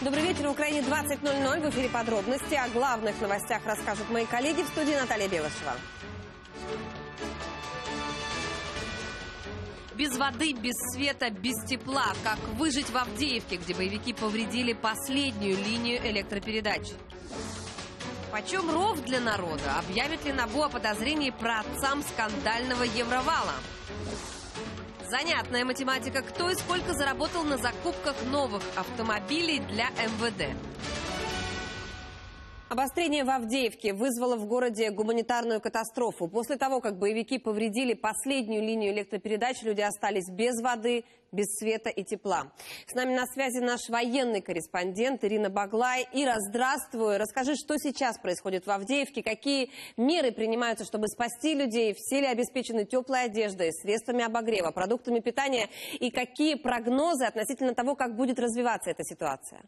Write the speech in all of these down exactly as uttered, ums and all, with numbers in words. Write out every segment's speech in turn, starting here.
Добрый вечер. В Украине двадцать ноль ноль. В эфире подробности. О главных новостях расскажут мои коллеги в студии. Наталья Белышева. Без воды, без света, без тепла. Как выжить в Авдеевке, где боевики повредили последнюю линию электропередач? Почем ров для народа? Объявит ли НАБУ о подозрении праотцам скандального Евровала? Занятная математика. Кто и сколько заработал на закупках новых автомобилей для эм вэ дэ? Обострение в Авдеевке вызвало в городе гуманитарную катастрофу. После того, как боевики повредили последнюю линию электропередач, люди остались без воды, без света и тепла. С нами на связи наш военный корреспондент Ирина Баглай. Ира, здравствуй. Расскажи, что сейчас происходит в Авдеевке, какие меры принимаются, чтобы спасти людей, все ли обеспечены теплой одеждой, средствами обогрева, продуктами питания и какие прогнозы относительно того, как будет развиваться эта ситуация?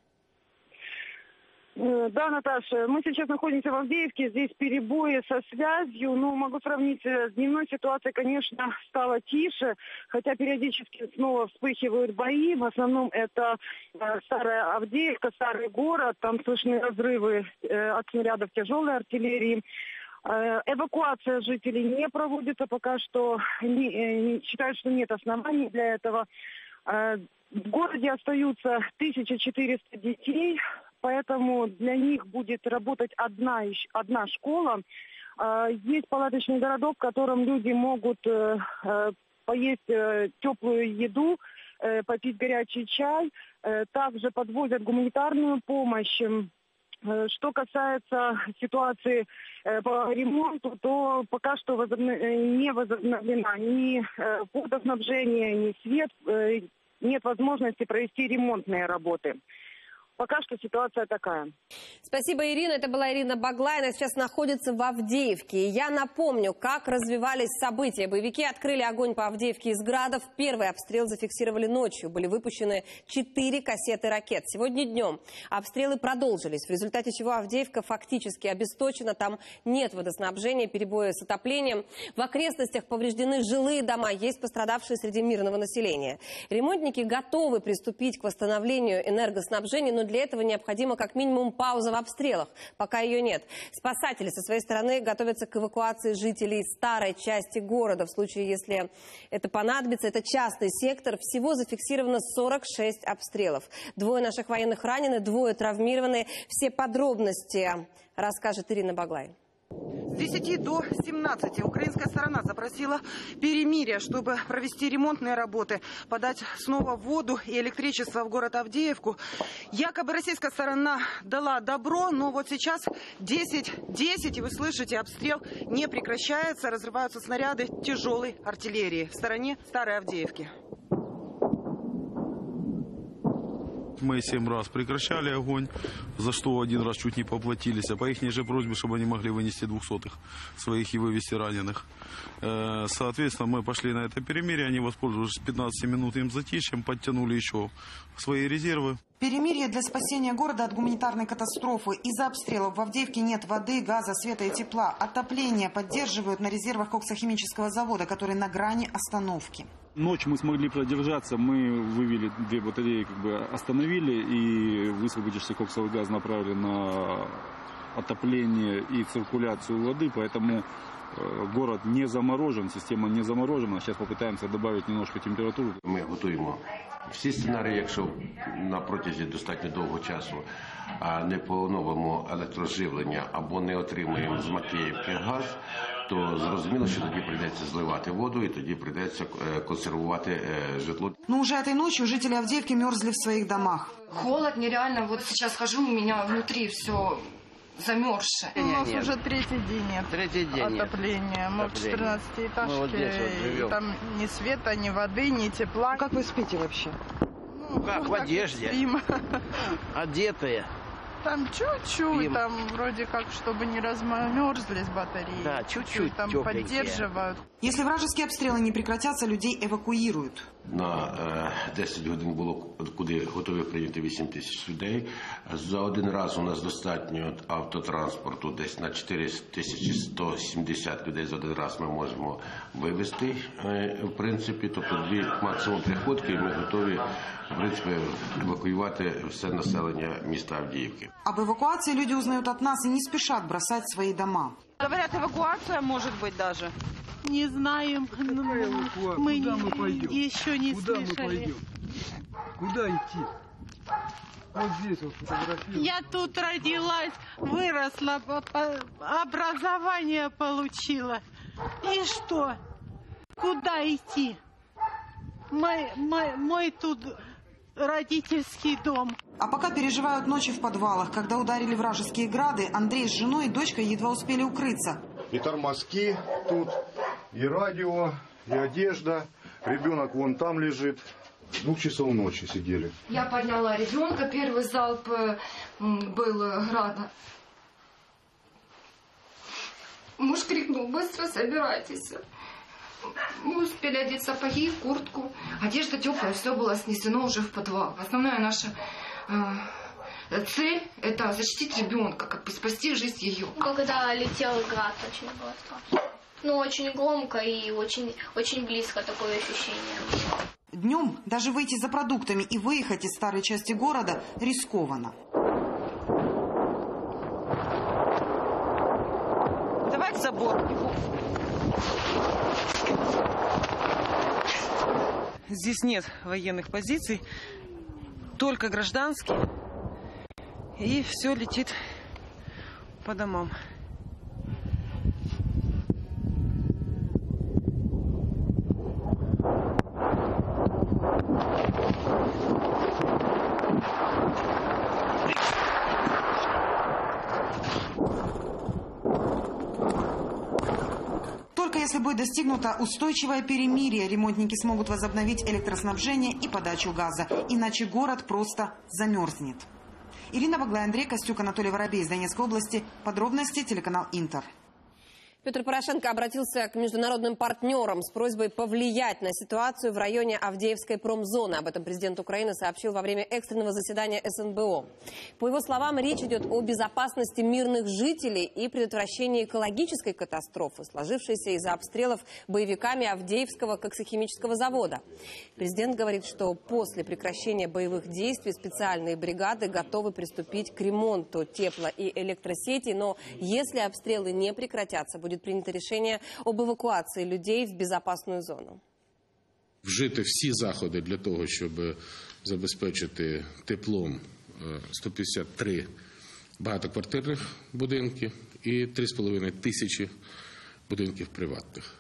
Да, Наташа, мы сейчас находимся в Авдеевке, здесь перебои со связью, но могу сравнить с дневной ситуацией, конечно, стало тише, хотя периодически снова вспыхивают бои, в основном это старая Авдеевка, старый город, там слышны разрывы от снарядов тяжелой артиллерии. Эвакуация жителей не проводится пока что, считают, что нет оснований для этого. В городе остаются тысяча четыреста детей. Поэтому для них будет работать одна, одна школа. Есть палаточный городок, в котором люди могут поесть теплую еду, попить горячий чай. Также подвозят гуманитарную помощь. Что касается ситуации по ремонту, то пока что не возобновлена ни водоснабжение, ни свет. Нет возможности провести ремонтные работы. Пока что ситуация такая. Спасибо, Ирина. Это была Ирина Баглай. Она сейчас находится в Авдеевке. Я напомню, как развивались события. Боевики открыли огонь по Авдеевке из градов. Первый обстрел зафиксировали ночью. Были выпущены четыре кассеты ракет. Сегодня днем обстрелы продолжились, в результате чего Авдеевка фактически обесточена. Там нет водоснабжения, перебои с отоплением. В окрестностях повреждены жилые дома. Есть пострадавшие среди мирного населения. Ремонтники готовы приступить к восстановлению энергоснабжения, но для этого необходима как минимум пауза в обстрелах, пока ее нет. Спасатели со своей стороны готовятся к эвакуации жителей старой части города. В случае, если это понадобится, это частный сектор. Всего зафиксировано сорок шесть обстрелов. Двое наших военных ранены, двое травмированы. Все подробности расскажет Ирина Баглай. С десяти до семнадцати украинская сторона запросила перемирие, чтобы провести ремонтные работы, подать снова воду и электричество в город Авдеевку. Якобы российская сторона дала добро, но вот сейчас десять десять, и вы слышите, обстрел не прекращается, разрываются снаряды тяжелой артиллерии в стороне старой Авдеевки. Мы семь раз прекращали огонь, за что один раз чуть не поплатились, а по их же просьбе, чтобы они могли вынести двухсотых своих и вывести раненых. Соответственно, мы пошли на это перемирие, они воспользовались пятнадцатиминутным затишьем, подтянули еще свои резервы. Перемирие для спасения города от гуманитарной катастрофы. Из-за обстрелов в Авдеевке нет воды, газа, света и тепла. Отопление поддерживают на резервах коксохимического завода, который на грани остановки. Ночь мы смогли продержаться, мы вывели две батареи, как бы остановили, и высвободившийся коксовый газ направили на отопление и циркуляцию воды, поэтому город не заморожен, система не заморожена. Сейчас попытаемся добавить немножко температуру. Ми готуємо всі сценарії, якщо на протязі достатньо довгого часу не поновимо електроживлення або не отримаємо з Макеївки газ, то зрозуміло, що тоді прийдеться зливати воду і тоді прийдеться консервувати житло. Но уже этой ночью жители Авдеевки мерзли в своих домах. Холод нереально. Вот сейчас хожу, у меня внутри все замерзшее. У нас уже третий день нет третий день отопления. Мы в четырнадцатиэтажке, Мы вот здесь вот живем. Там ни света, ни воды, ни тепла. Как вы спите вообще? Ну, как, ну, в одежде. Спим. Одетые. Там чуть-чуть, там вроде как, чтобы не размерзлись батареи. Да, чуть-чуть Там тепленькие. поддерживают. Если вражеские обстрелы не прекратятся, людей эвакуируют. На десять годин було куди готові прийняти вісім тисяч людей. За один раз у нас достатньо автотранспорту, десь на чотири тисячі сто сімдесят людей за один раз ми можемо вивезти, в принципі. Тобто дві максимум приходки, і ми готові, в принципі, евакуювати все населення міста Авдіївки. Об эвакуации люди узнают от нас и не спешат бросать свои дома. Говорят, эвакуация может быть даже. Не знаем. Мы Куда мы пойдем? Еще не Куда слышали. мы пойдем? Куда идти? Вот здесь вот фотографируем. Я тут родилась, выросла, образование получила. И что? Куда идти? Мой, мой, мой тут родительский дом. А пока переживают ночи в подвалах. Когда ударили вражеские грады, Андрей с женой и дочкой едва успели укрыться. И тормозки тут, и радио, и одежда. Ребенок вон там лежит. С двух часов ночи сидели. Я подняла ребенка, первый залп был града. Муж крикнул: быстро собирайтесь. Мы успели одеть сапоги, куртку. Одежда теплая, все было снесено уже в подвал. Основная наша э, цель – это защитить ребенка, как бы спасти жизнь ее. Когда летел град, очень было страшно. Ну, очень громко и очень, очень близко такое ощущение. Днем даже выйти за продуктами и выехать из старой части города рискованно. Давай к забору. Здесь нет военных позиций, только гражданские. И все летит по домам. Если будет достигнуто устойчивое перемирие, ремонтники смогут возобновить электроснабжение и подачу газа. Иначе город просто замерзнет. Ирина Баглай, Андрей Костюк, Анатолий Воробей из Донецкой области. Подробности телеканал Интер. Петр Порошенко обратился к международным партнерам с просьбой повлиять на ситуацию в районе Авдеевской промзоны. Об этом президент Украины сообщил во время экстренного заседания эс эн бэ о. По его словам, речь идет о безопасности мирных жителей и предотвращении экологической катастрофы, сложившейся из-за обстрелов боевиками Авдеевского коксохимического завода. Президент говорит, что после прекращения боевых действий специальные бригады готовы приступить к ремонту тепло- и электросети, но если обстрелы не прекратятся, будет Будет прийнято рішення об евакуації людей в безпечну зону. Вжити всі заходи для того, щоб забезпечити теплом сто п'ятдесят три багатоквартирних будинки і три з половиною тисячі будинків приватних.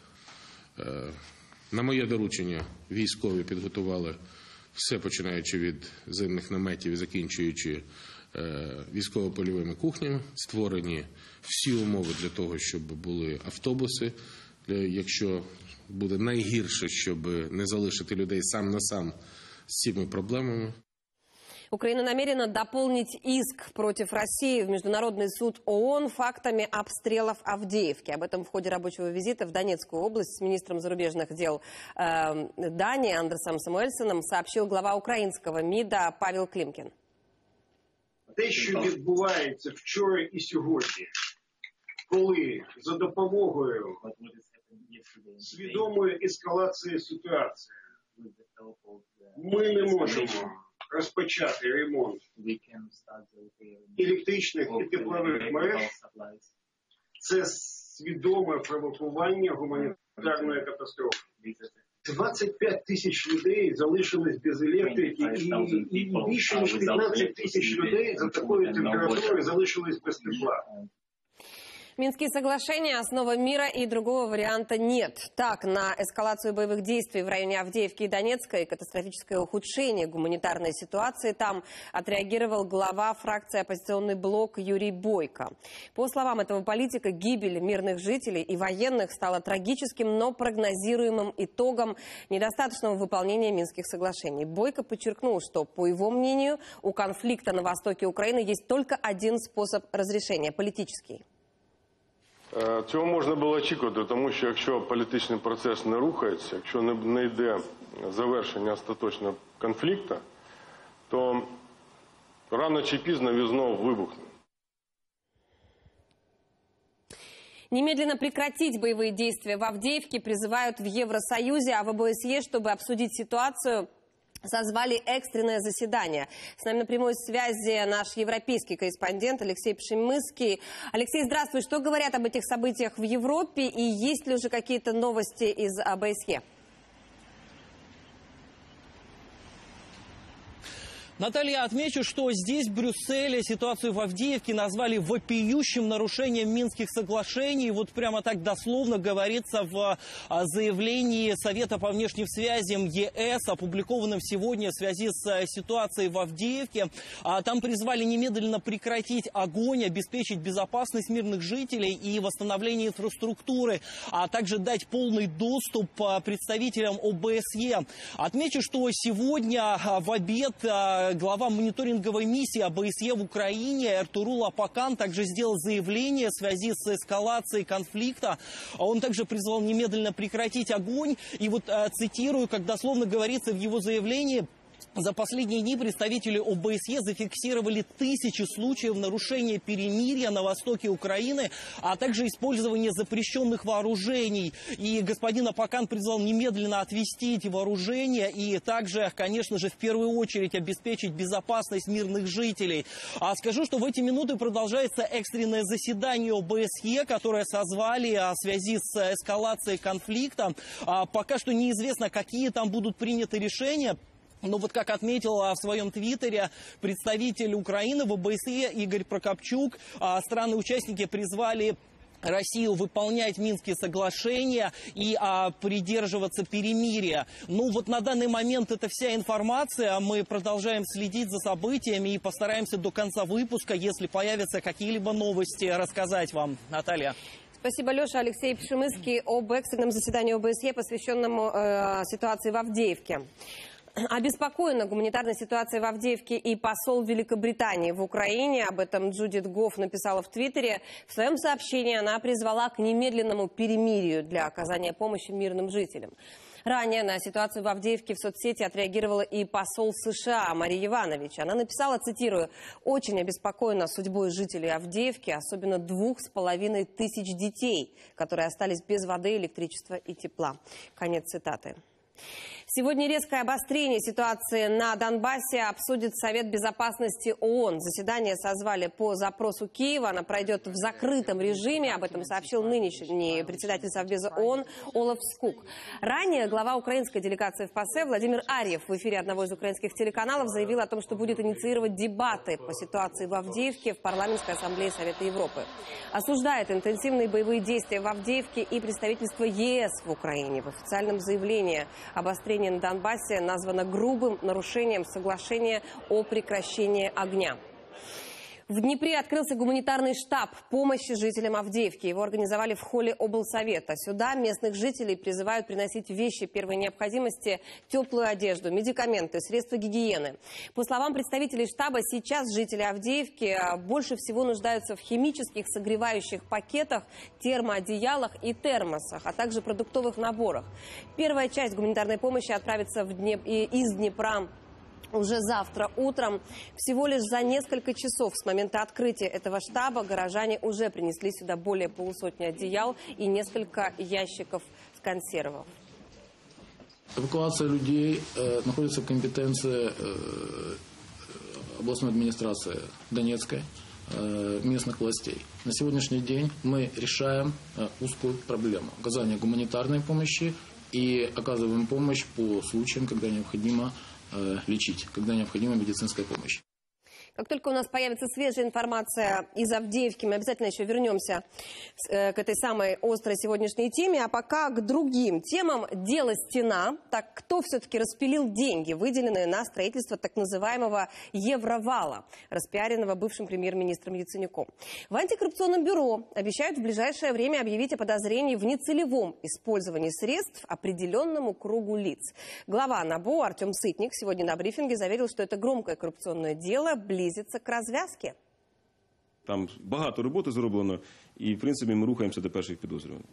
На моє доручення військові підготували все, починаючи від зимних наметів і закінчуючи військово-польовими кухнями, створені всі умови для того, щоб були автобуси, якщо буде найгірше, щоб не залишити людей сам на сам з цими проблемами. Украина намерена дополнить иск против России в Международный суд ООН фактами обстрелов Авдеевки. Об этом в ходе рабочего визита в Донецкую область с министром зарубежных дел э, Дании Андерсом Самуэльсоном сообщил глава украинского МИДа Павел Климкин. Те, що відбувається вчора і сьогодні, коли за допомогою свідомої ескалації ситуації ми не можемо розпочати ремонт електричних і теплових мереж, це свідоме провокування гуманітарної катастрофи. двадцять п'ять тисяч людей залишились без електрики, і, і більше ніж п'ятнадцять тисяч людей за такою температурою залишились без тепла. Минские соглашения – основа мира, и другого варианта нет. Так, на эскалацию боевых действий в районе Авдеевки и Донецка и катастрофическое ухудшение гуманитарной ситуации там отреагировал глава фракции «Оппозиционный блок» Юрий Бойко. По словам этого политика, гибель мирных жителей и военных стала трагическим, но прогнозируемым итогом недостаточного выполнения Минских соглашений. Бойко подчеркнул, что, по его мнению, у конфликта на востоке Украины есть только один способ разрешения – политический. Цього можна було очікувати, тому що якщо політичний процес не рухається, якщо не йде завершення остаточного конфлікту, то рано чи пізно він знову вибухне. Немедленно прекратить боевые действия в Авдеевке призывают в Евросоюзе, а в ОБСЕ, чтобы обсудить ситуацию, созвали экстренное заседание. С нами на прямой связи наш европейский корреспондент Алексей Пшемыский. Алексей, здравствуй. Что говорят об этих событиях в Европе и есть ли уже какие-то новости из ОБСЕ? Наталья, отмечу, что здесь, в Брюсселе, ситуацию в Авдеевке назвали вопиющим нарушением Минских соглашений. Вот прямо так дословно говорится в заявлении Совета по внешним связям ЕС, опубликованном сегодня в связи с ситуацией в Авдеевке. Там призвали немедленно прекратить огонь, обеспечить безопасность мирных жителей и восстановление инфраструктуры, а также дать полный доступ представителям ОБСЕ. Отмечу, что сегодня в обед глава мониторинговой миссии ОБСЕ в Украине Эртурул Апакан также сделал заявление в связи с эскалацией конфликта. Он также призвал немедленно прекратить огонь. И вот цитирую, как дословно говорится в его заявлении: за последние дни представители ОБСЕ зафиксировали тысячи случаев нарушения перемирия на востоке Украины, а также использования запрещенных вооружений. И господин Апакан призвал немедленно отвести эти вооружения и также, конечно же, в первую очередь обеспечить безопасность мирных жителей. А скажу, что в эти минуты продолжается экстренное заседание ОБСЕ, которое созвали в связи с эскалацией конфликта. Пока что неизвестно, какие там будут приняты решения. Но вот как отметил в своем твиттере представитель Украины в ОБСЕ Игорь Прокопчук, страны-участники призвали Россию выполнять Минские соглашения и а, придерживаться перемирия. Ну вот на данный момент это вся информация. Мы продолжаем следить за событиями и постараемся до конца выпуска, если появятся какие-либо новости, рассказать вам. Наталья. Спасибо, Леша. Алексей Пшемыский об экстренном заседании ОБСЕ, посвященному э, ситуации в Авдеевке. Обеспокоена гуманитарной ситуацией в Авдеевке и посол Великобритании в Украине. Об этом Джудит Гофф написала в Твиттере. В своем сообщении она призвала к немедленному перемирию для оказания помощи мирным жителям. Ранее на ситуацию в Авдеевке в соцсети отреагировала и посол США Мария Иванович. Она написала, цитирую: «Очень обеспокоена судьбой жителей Авдеевки, особенно двух с половиной тысяч детей, которые остались без воды, электричества и тепла». Конец цитаты. Сегодня резкое обострение ситуации на Донбассе обсудит Совет безопасности ООН. Заседание созвали по запросу Киева. Оно пройдет в закрытом режиме. Об этом сообщил нынешний председатель Совбеза ООН Олаф Скук. Ранее глава украинской делегации в ПАСЕ Владимир Арьев в эфире одного из украинских телеканалов заявил о том, что будет инициировать дебаты по ситуации в Авдеевке в парламентской ассамблее Совета Европы. Осуждает интенсивные боевые действия в Авдеевке и представительство ЕС в Украине. В официальном заявлении обострение на Донбассе названо грубым нарушением соглашения о прекращении огня. В Днепре открылся гуманитарный штаб помощи жителям Авдеевки. Его организовали в холле облсовета. Сюда местных жителей призывают приносить вещи первой необходимости, теплую одежду, медикаменты, средства гигиены. По словам представителей штаба, сейчас жители Авдеевки больше всего нуждаются в химических согревающих пакетах, термоодеялах и термосах, а также продуктовых наборах. Первая часть гуманитарной помощи отправится в Днеп... из Днепра уже завтра утром. Всего лишь за несколько часов с момента открытия этого штаба горожане уже принесли сюда более полусотни одеял и несколько ящиков с консервов. Эвакуация людей э, находится в компетенции э, областной администрации Донецкой, э, местных властей. На сегодняшний день мы решаем э, узкую проблему оказания гуманитарной помощи и оказываем помощь по случаям, когда необходимо лечить, когда необходима медицинская помощь. Как только у нас появится свежая информация из Авдеевки, мы обязательно еще вернемся к этой самой острой сегодняшней теме. А пока к другим темам. Дело «Стена». Так кто все-таки распилил деньги, выделенные на строительство так называемого Евровала, распиаренного бывшим премьер-министром Яценюком? В антикоррупционном бюро обещают в ближайшее время объявить о подозрении в нецелевом использовании средств определенному кругу лиц. Глава НАБУ Артем Сытник сегодня на брифинге заверил, что это громкое коррупционное дело близится к развязке. Там багато роботи зроблено, і, в принципі, ми рухаємося до перших підозрюваних.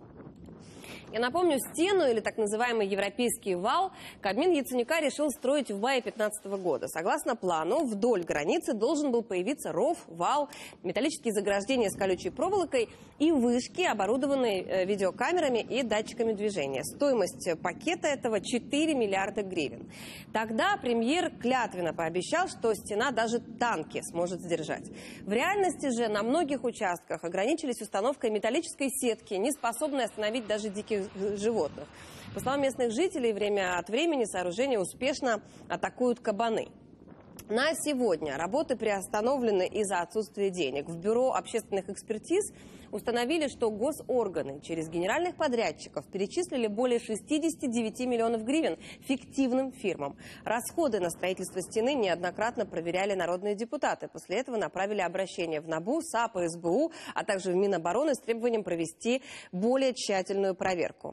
Я напомню, стену, или так называемый европейский вал, Кабмин Яценюка решил строить в мае две тысячи пятнадцатого года. Согласно плану, вдоль границы должен был появиться ров, вал, металлические заграждения с колючей проволокой и вышки, оборудованные видеокамерами и датчиками движения. Стоимость пакета этого четыре миллиарда гривен. Тогда премьер клятвенно пообещал, что стена даже танки сможет сдержать. В реальности же на многих участках ограничились установкой металлической сетки, не способной остановить даже диких животных. По словам местных жителей, время от времени сооружения успешно атакуют кабаны. На сегодня работы приостановлены из-за отсутствия денег. В Бюро общественных экспертиз установили, что госорганы через генеральных подрядчиков перечислили более шестидесяти девяти миллионов гривен фиктивным фирмам. Расходы на строительство стены неоднократно проверяли народные депутаты. После этого направили обращение в НАБУ, САП и СБУ, а также в Минобороны с требованием провести более тщательную проверку.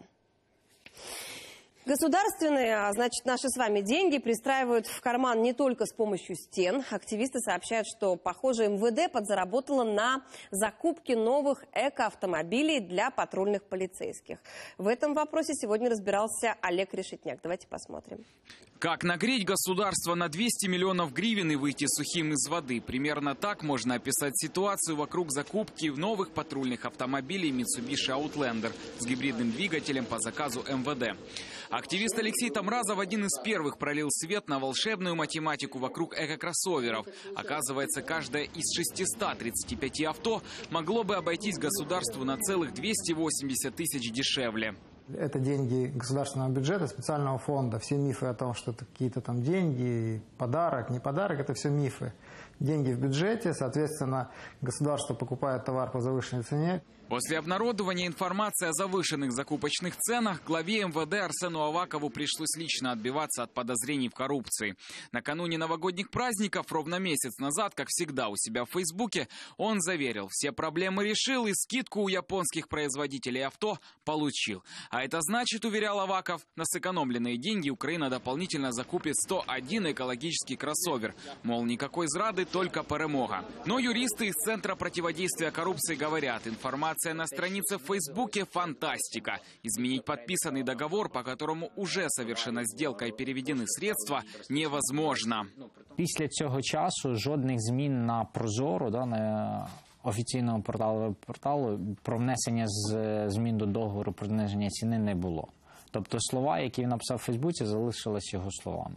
Государственные, а значит, наши с вами деньги пристраивают в карман не только с помощью стен. Активисты сообщают, что, похоже, эм вэ дэ подзаработало на закупке новых экоавтомобилей для патрульных полицейских. В этом вопросе сегодня разбирался Олег Решетняк. Давайте посмотрим. Как нагреть государство на двести миллионов гривен и выйти сухим из воды? Примерно так можно описать ситуацию вокруг закупки новых патрульных автомобилей Mitsubishi Outlander с гибридным двигателем по заказу эм вэ дэ. Активист Алексей Тамразов один из первых пролил свет на волшебную математику вокруг эко-кроссоверов. Оказывается, каждое из шестисот тридцати пяти авто могло бы обойтись государству на целых двести восемьдесят тысяч дешевле. Это деньги государственного бюджета, специального фонда. Все мифы о том, что это какие-то там деньги, подарок, не подарок, это все мифы. Деньги в бюджете, соответственно, государство покупает товар по завышенной цене. После обнародования информации о завышенных закупочных ценах главе эм вэ дэ Арсену Авакову пришлось лично отбиваться от подозрений в коррупции. Накануне новогодних праздников, ровно месяц назад, как всегда у себя в Фейсбуке, он заверил, все проблемы решил и скидку у японских производителей авто получил. А это значит, уверял Аваков, на сэкономленные деньги Украина дополнительно закупит сто один экологический кроссовер. Мол, никакой зрады, только перемога. Но юристы из Центра противодействия коррупции говорят, информация на странице в Фейсбуке – фантастика. Изменить подписанный договор, по которому уже совершена сделка и переведены средства, невозможно. Після цього часу жодних змін на Прозоро, да, на офіційному порталу, порталу про внесення змін до договору про зниження ціни не було. Тобто слова, які він написав в Фейсбуці, залишились його словами.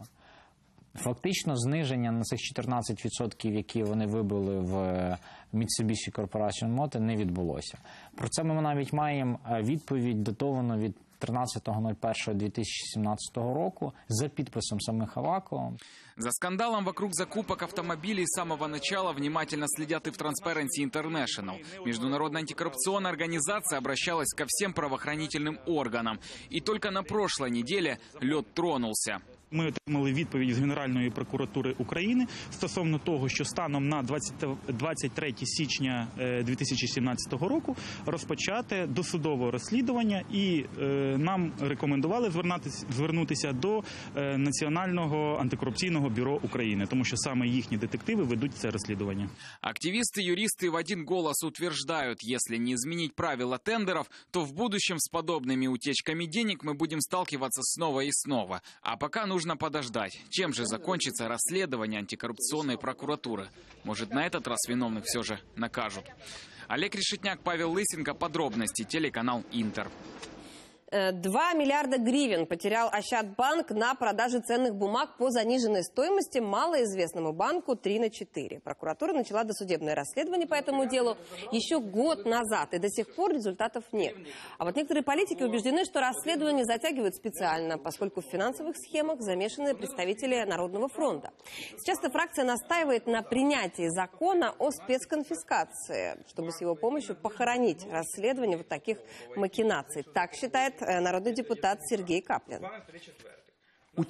Фактично зниження на цих чотирнадцять відсотків, які вони вибили в Mitsubishi Corporation Motor, не відбулося. Про це ми навіть маємо відповідь, датовану від тринадцятого першого дві тисячі сімнадцятого року за підписом самих Авакова. За скандалом вокруг закупок автомобилей с самого начала внимательно следят и в Transparency International. Международная антикоррупционная организация обращалась ко всем правоохранительным органам. И только на прошлой неделе лед тронулся. Ми отримали відповідь з Генеральної прокуратури України стосовно того, що станом на двадцять третє січня дві тисячі сімнадцятого року розпочати досудове розслідування, і е, нам рекомендували звернутися до е, Національного антикорупційного бюро України, тому що саме їхні детективи ведуть це розслідування. Активисты и юристы в один голос утверждают, если не изменить правила тендеров, то в будущем с подобными утечками денег мы будем сталкиваться снова и снова. А пока нужно Нужно подождать, чем же закончится расследование антикоррупционной прокуратуры. Может, на этот раз виновных все же накажут. Олег Решетняк, Павел Лысенко. Подробности. Телеканал Интер. два миллиарда гривен потерял Ощадбанк на продаже ценных бумаг по заниженной стоимости малоизвестному банку три на четыре. Прокуратура начала досудебное расследование по этому делу еще год назад, и до сих пор результатов нет. А вот некоторые политики убеждены, что расследование затягивают специально, поскольку в финансовых схемах замешаны представители Народного фронта. Сейчас эта фракция настаивает на принятии закона о спецконфискации, чтобы с его помощью похоронить расследование вот таких махинаций. Так считает народний депутат Сергій Каплін.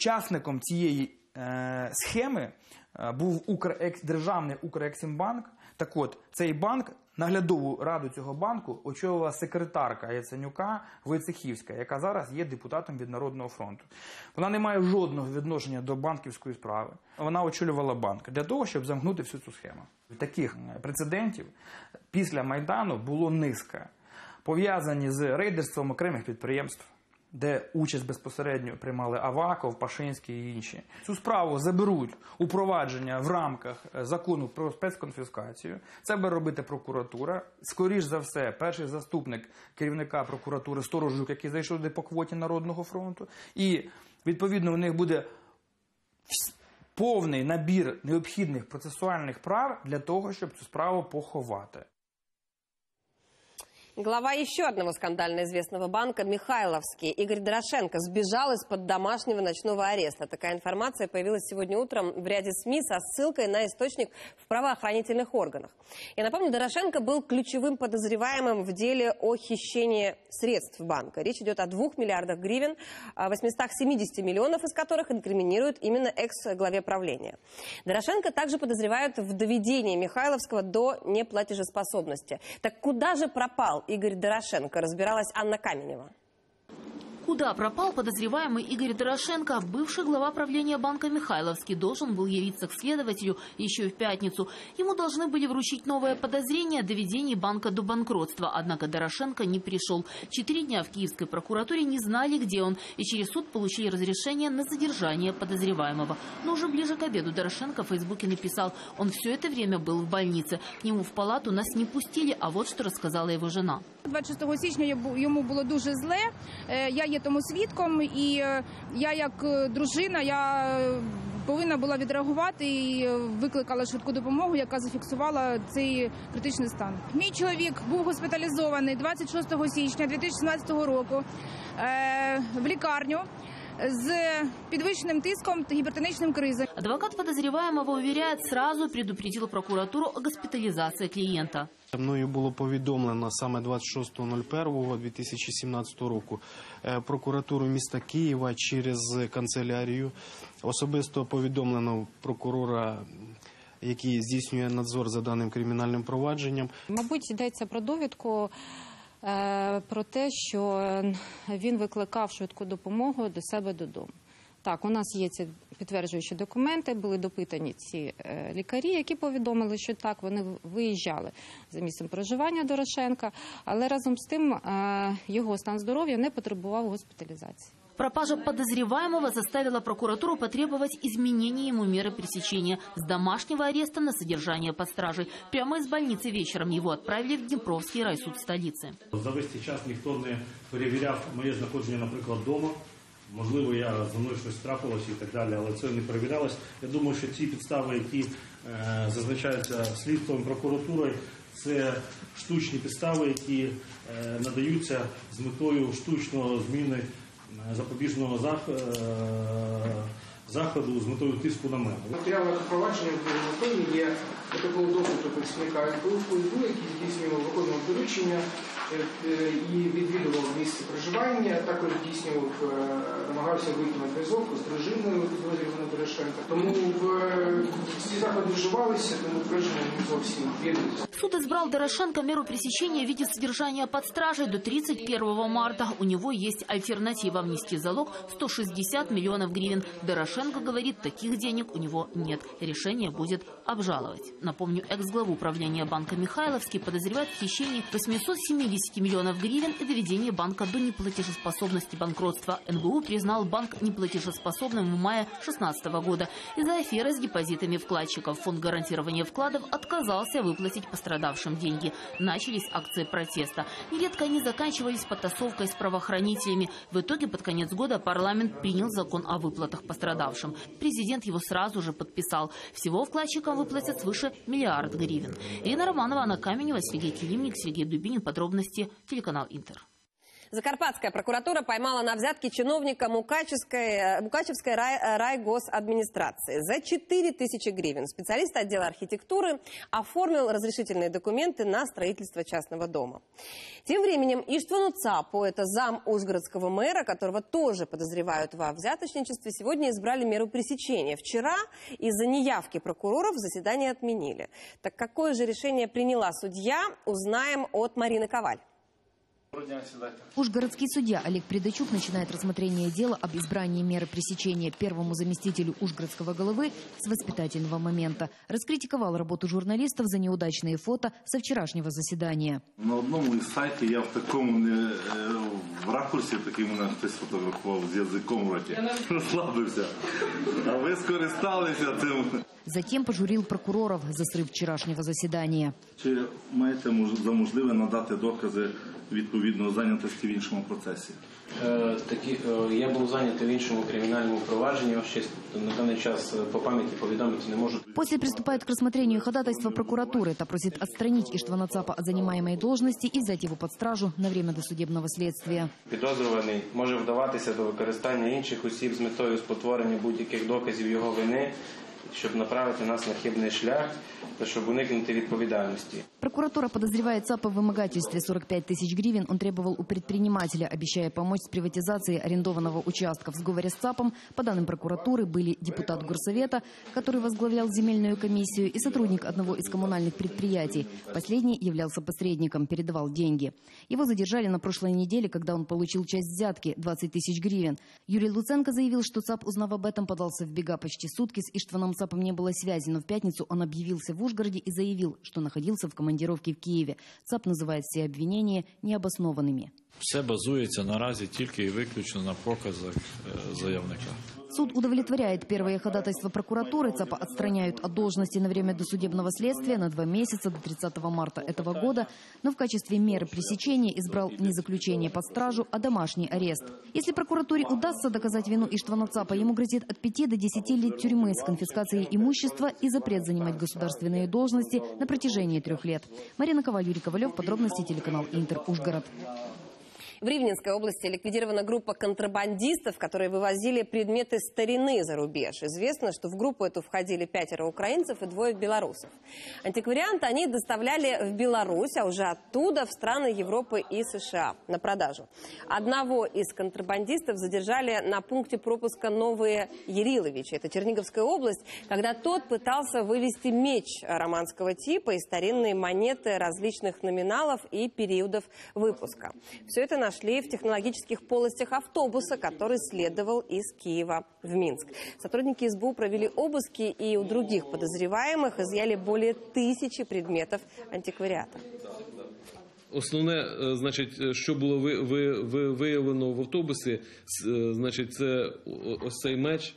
Учасником цієї е, схеми е, був Укрекс, державний Укрексімбанк. Так от, цей банк, наглядову раду цього банку очолила секретарка Яценюка Войцехівська, яка зараз є депутатом від Народного фронту. Вона не має жодного відношення до банківської справи. Вона очолювала банк для того, щоб замкнути всю цю схему. Таких прецедентів після Майдану було низка, пов'язані з рейдерством окремих підприємств, де участь безпосередньо приймали Аваков, Пашинський і інші. Цю справу заберуть у провадження в рамках закону про спецконфіскацію. Це буде робити прокуратура. Скоріш за все, перший заступник керівника прокуратури Сторожук, який зайшов туди по квоті Народного фронту. І, відповідно, у них буде повний набір необхідних процесуальних прав для того, щоб цю справу поховати. Глава еще одного скандально известного банка, Михайловский, Игорь Дорошенко, сбежал из-под домашнего ночного ареста. Такая информация появилась сегодня утром в ряде СМИ со ссылкой на источник в правоохранительных органах. Я напомню, Дорошенко был ключевым подозреваемым в деле о хищении средств банка. Речь идет о двух миллиардах гривен, восьмистах семидесяти миллионов из которых инкриминируют именно экс-главе правления. Дорошенко также подозревают в доведении Михайловского до неплатежеспособности. Так куда же пропал Игорь Дорошенко, разбиралась Анна Каменева. Куда пропал подозреваемый Игорь Дорошенко? Бывший глава правления банка Михайловский должен был явиться к следователю еще и в пятницу. Ему должны были вручить новое подозрение о доведении банка до банкротства. Однако Дорошенко не пришел. Четыре дня в Киевской прокуратуре не знали, где он. И через суд получили разрешение на задержание подозреваемого. Но уже ближе к обеду Дорошенко в Фейсбуке написал, он все это время был в больнице. К нему в палату нас не пустили, а вот что рассказала его жена. двадцять шостого січня йому було дуже зле. Я є тому свідком, і я як дружина, я повинна була відреагувати і викликала швидку допомогу, яка зафіксувала цей критичний стан. Мій чоловік був госпіталізований двадцять шостого січня дві тисячі сімнадцятого року в лікарню с подвышенным тиском и гипертоничным кризом. Адвокат подозреваемого уверяет, сразу предупредил прокуратуру о госпитализации клиента. Мною було повідомлено саме двадцять шостого лютого дві тисячі сімнадцятого року прокуратуру міста Києва через канцелярію. Особисто повідомлено прокурора, який здійснює надзор за даним кримінальним провадженням. Мабуть, йдеться про довідку про те, що він викликав швидку допомогу до себе додому. Так, у нас є ці підтверджуючі документи, були допитані ці лікарі, які повідомили, що так, вони виїжджали за місцем проживання Дорошенка, але разом з тим його стан здоров'я не потребував госпіталізації. Пропажа подозреваемого заставила прокуратуру потребовать изменения ему меры пресечения с домашнего ареста на содержание под стражей. Прямо из больницы вечером его отправили в Дніпровський райсуд столицы. За весь цей час ніхто не перевіряв моє знаходження, наприклад, вдома. Можливо, я за мною щось трапилося і так далі, але це не перевірялось. Я думаю, що ці підстави, які е, зазначаються слідством прокуратурою, це штучні підстави, які е, надаються з метою штучного зміни запобіжного заходу з метою тиску на мене. Матеріалами провадження в законі є протокол допиту представника ес бе у, який здійснював, виконував доручення і відвідував місце проживання, також здійснював, намагався вийти на зв'язок з дружиною підозрюваного Дорошенка. Тому ці заходи вживалися, тому твердження не зовсім вірно. Суд избрал Дорошенко меру пресечения в виде содержания под стражей до тридцать первого марта. У него есть альтернатива – внести залог сто шестьдесят миллионов гривен. Дорошенко говорит, таких денег у него нет. Решение будет обжаловать. Напомню, экс-главу правления банка Михайловский подозревают в хищении восьмисот семидесяти миллионов гривен и доведении банка до неплатежеспособности банкротства. эн бэ у признал банк неплатежеспособным в мае две тысячи шестнадцатого года. Из-за аферы с депозитами вкладчиков Фонд гарантирования вкладов отказался выплатить пострадавшим деньги. Начались акции протеста. Нередко они заканчивались потасовкой с правоохранителями. В итоге под конец года парламент принял закон о выплатах пострадавшим. Президент его сразу же подписал. Всего вкладчикам выплатят свыше миллиард гривен. Ирина Романова, Анна Каменева, Сергей Килимник, Сергей Дубинин. Подробности телеканал Интер. Закарпатская прокуратура поймала на взятке чиновника Мукачевской, Мукачевской рай, райгосадминистрации. За четыре тысячи гривен специалист отдела архитектуры оформил разрешительные документы на строительство частного дома. Тем временем Иштвану Цапу, это зам ужгородского мэра, которого тоже подозревают во взяточничестве, сегодня избрали меру пресечения. Вчера из-за неявки прокуроров заседание отменили. Так какое же решение приняла судья, узнаем от Марины Коваль. Ужгородский судья Олег Предачук начинает рассмотрение дела об избрании меры пресечения первому заместителю ужгородского головы с воспитательного момента. Раскритиковал работу журналистов за неудачные фото со вчерашнего заседания. На одному із сайтів я в такому не, в ракурсі такий мене хтось фотографував з язиком в роті. Розслабився. А ви скористалися цим. Затем пожурил прокуроров за срыв вчерашнего заседания. Чи маєте за можливе надати докази відповідно зайнятості в іншому процесі? Е, такі, е, я був зайнятий в іншому кримінальному провадженні. На данный час по памяти поведомить не можу. После приступает к рассмотрению ходатайства прокуратуры. Та просит отстранить Иштвана Цапа от занимаемой должности и взять его под стражу на время досудебного следствия. Підозрюваний може вдаватися до використання інших осіб з метою спотворення будь-яких доказів його вини, щоб направити нас на хибний шлях, та щоб уникнути відповідальності. Прокуратура подозревает Цапа в вымогательстве. сорок пять тысяч гривен он требовал у предпринимателя, обещая помочь с приватизацией арендованного участка. В сговоре с Цапом, по данным прокуратуры, были депутат горсовета, который возглавлял земельную комиссию, и сотрудник одного из коммунальных предприятий. Последний являлся посредником, передавал деньги. Его задержали на прошлой неделе, когда он получил часть взятки – двадцать тысяч гривен. Юрий Луценко заявил, что Цап, узнав об этом, подался в бега почти сутки. С Иштваном Цапом не было связи, но в пятницу он объявился в Ужгороде и заявил, что находился в командировке в Киеве. Цап называет все обвинения необоснованными. Все базується наразі тільки і виключно на показах заявника. Суд удовлетворяет первое ходатайство прокуратуры. Цапа отстраняют от должности на время досудебного следствия на два месяца до тридцатого марта этого года, но в качестве меры пресечения избрал не заключение под стражу, а домашний арест. Если прокуратуре удастся доказать вину Иштвана Цапа, ему грозит от пяти до десяти лет тюрьмы с конфискацией имущества и запрет занимать государственные должности на протяжении трех лет. Марина Коваль, Юрий Ковалев, подробности телеканал Интер, Ужгород. В Ривненской области ликвидирована группа контрабандистов, которые вывозили предметы старины за рубеж. Известно, что в группу эту входили пятеро украинцев и двое белорусов. Антиквариант они доставляли в Беларусь, а уже оттуда в страны Европы и США на продажу. Одного из контрабандистов задержали на пункте пропуска Новые Яриловичи. Это Черниговская область, когда тот пытался вывести меч романского типа и старинные монеты различных номиналов и периодов выпуска. Все это на нашли в технологических полостях автобуса, который следовал из Киева в Минск. Сотрудники СБУ провели обыски и у других подозреваемых изъяли более тысячи предметов антиквариата. Основне, значить, що було виявлено в автобусі, значить, це ось цей меч.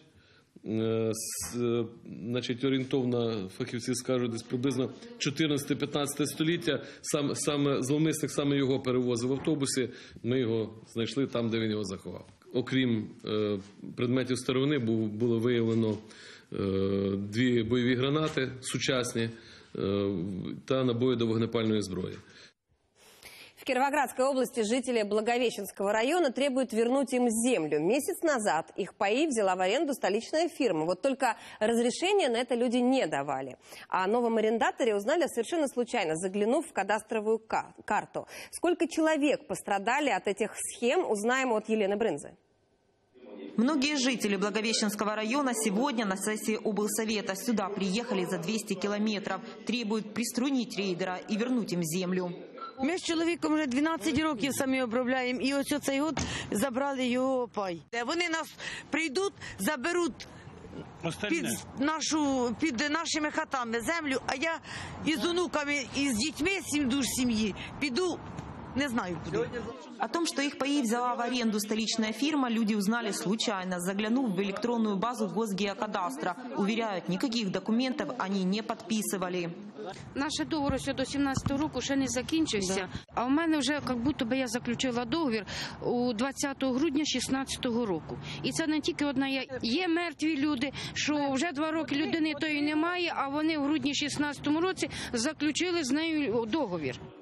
Значить, орієнтовно, фахівці скажуть, десь приблизно чотирнадцяте-п'ятнадцяте століття. Сам, саме зловмисник саме його перевозив в автобусі. Ми його знайшли там, де він його заховав. Окрім е, предметів старовини, було виявлено е, дві бойові гранати сучасні е, та набої до вогнепальної зброї. В Кировоградской области жители Благовещенского района требуют вернуть им землю. Месяц назад их паи взяла в аренду столичная фирма. Вот только разрешения на это люди не давали. А о новом арендаторе узнали совершенно случайно, заглянув в кадастровую карту. Сколько человек пострадали от этих схем, узнаем от Елены Брынзы. Многие жители Благовещенского района сегодня на сессии облсовета сюда приехали за двести километров. Требуют приструнить рейдера и вернуть им землю. Ми з чоловіком вже дванадцять років самі обробляємо, і ось цей год забрали його пай. Вони нас прийдуть, заберуть під, нашу, під нашими хатами землю, а я із онуками, із дітьми, сім душ сім'ї, піду, не знаю куди. О том, что их паи взяла в аренду столичная фирма, люди узнали случайно, заглянув в электронную базу Госгеокадастра. Уверяют, никаких документов они не подписывали. Наш договор ще до сімнадцятого року ще не закінчився, да. А в мене вже, як будто би я заключила договір у двадцятого грудня шістнадцятого року. І це не тільки одна я. Є мертві люди, що вже два роки людини тої немає, а вони в грудні шістнадцятому році заключили з нею договір. В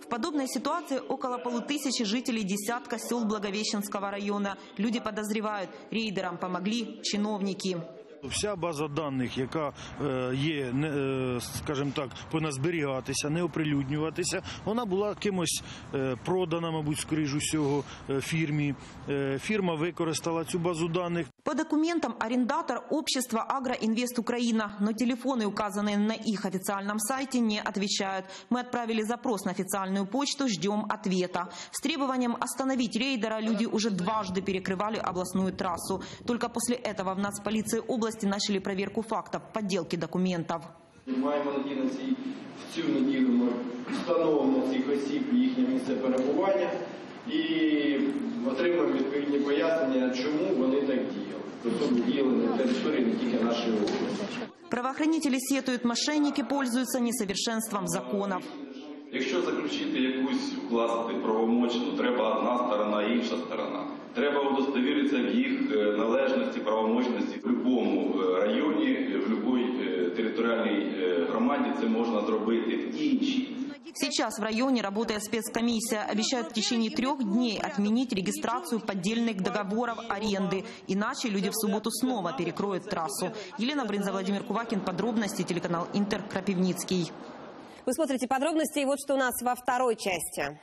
подобной ситуации около полутысячи жителей десятка сел Благовещенского района. Люди подозревают, рейдерам помогли чиновники. Вся база даних, яка є, скажімо так, повинна зберігатися, не оприлюднюватися, вона була кимось продана, мабуть, скоріш усього, фірмі. Фірма використала цю базу даних. По документам арендатор общества «Агроинвест Украина», но телефоны, указанные на их официальном сайте, не отвечают. Мы отправили запрос на официальную почту, ждем ответа. С требованием остановить рейдера люди уже дважды перекрывали областную трассу. Только после этого в нацполиции области начали проверку фактов подделки документов. Маємо надію на цій, в цю неділю ми встановимо цих осіб їхнє місце перебування і отримаємо відповідні пояснення, чому вони так діяли. Тобто діяли на території не тільки нашої області. Правоохранители сетуют, мошенники пользуются несовершенством законов. Якщо заключити якусь, вкласти правомочну, треба одна сторона, інша сторона. Треба удостовіритися в їх належності, правомочності. В будь-якому районі, в будь-якій територіальній громаді це можна зробити в іншій. Сейчас в районе работает спецкомиссия. Обещают в течение трех дней отменить регистрацию поддельных договоров аренды. Иначе люди в субботу снова перекроют трассу. Елена Брынза, Владимир Кувакин. Подробности. Телеканал Интер. Крапивницкий. Вы смотрите подробности. И вот что у нас во второй части.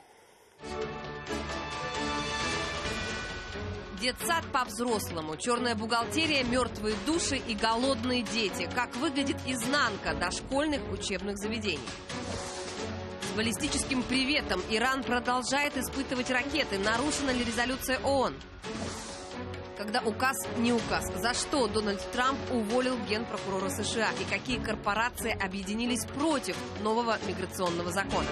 Детсад по-взрослому, черная бухгалтерия, мертвые души и голодные дети. Как выглядит изнанка дошкольных учебных заведений. С баллистическим приветом Иран продолжает испытывать ракеты. Нарушена ли резолюция ООН? Когда указ не указ. За что Дональд Трамп уволил генпрокурора США? И какие корпорации объединились против нового миграционного закона?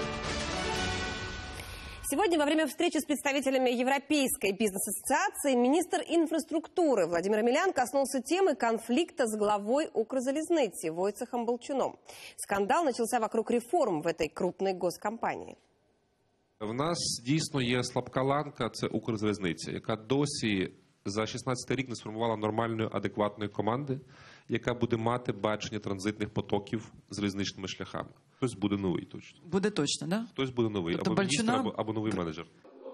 Сегодня во время встречи с представителями Европейской бизнес-ассоциации министр инфраструктуры Владимир Омелян коснулся темы конфликта с главой Укрзалізниці Войцехом Балчуном. Скандал начался вокруг реформ в этой крупной госкомпании. В нас дійсно є слабка ланка, це Укрзалізниця, яка досі за шістнадцятий рік не сформувала нормальної, адекватної команди, яка буде мати бачення транзитних потоків залізничними шляхами. Хтось буде новий точно. Буде точно, да? Хтось буде новий, Тобто або міністр, Балчуна... або, або новий менеджер.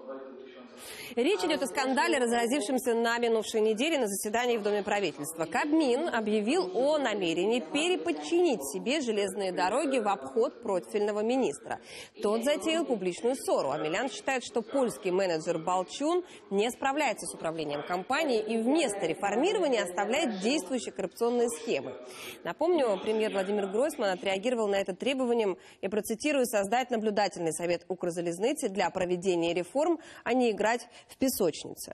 Речь идет о скандале, разразившемся на минувшей неделе на заседании в Доме правительства. Кабмин объявил о намерении переподчинить себе железные дороги в обход портфельного министра. Тот затеял публичную ссору. Омелян считает, что польский менеджер Балчун не справляется с управлением компанией и вместо реформирования оставляет действующие коррупционные схемы. Напомню, премьер Владимир Гройсман отреагировал на это требованием, я процитирую, создать наблюдательный совет Укрзалізниці для проведения реформ, а не играть в песочнице.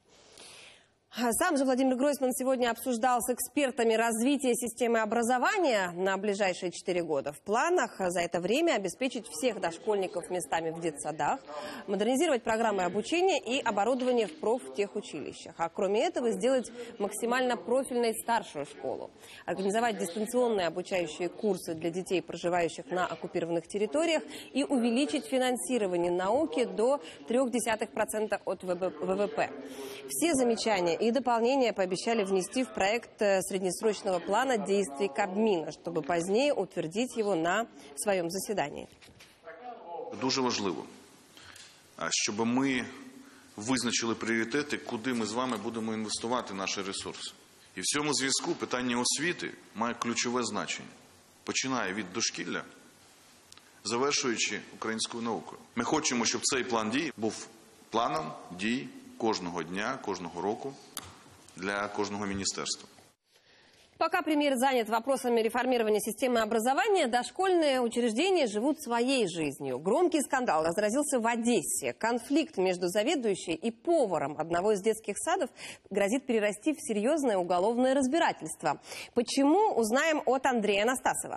Сам же Владимир Гройсман сегодня обсуждал с экспертами развитие системы образования на ближайшие четыре года. В планах за это время обеспечить всех дошкольников местами в детсадах, модернизировать программы обучения и оборудование в профтехучилищах. А кроме этого сделать максимально профильной старшую школу. Организовать дистанционные обучающие курсы для детей, проживающих на оккупированных территориях, и увеличить финансирование науки до трёх десятых процента от ВВП. Все замечания и дополнения пообещали внести в проект среднесрочного плана действий Кабміна, чтобы позднее утвердить его на своем заседании. Дуже важливо, щоб ми визначили пріоритети, куди ми з вами будемо інвестувати наші ресурси. І в цьому зв'язку питання освіти має ключове значення. Починає від дошкілля, завершуючи українською наукою. Ми хочемо, щоб цей план дій був планом дій кожного дня, кожного року для кожного министерства. Пока премьер занят вопросами реформирования системы образования, дошкольные учреждения живут своей жизнью. Громкий скандал разразился в Одессе. Конфликт между заведующей и поваром одного из детских садов грозит перерасти в серьезное уголовное разбирательство. Почему, узнаем от Андрея Анастасова.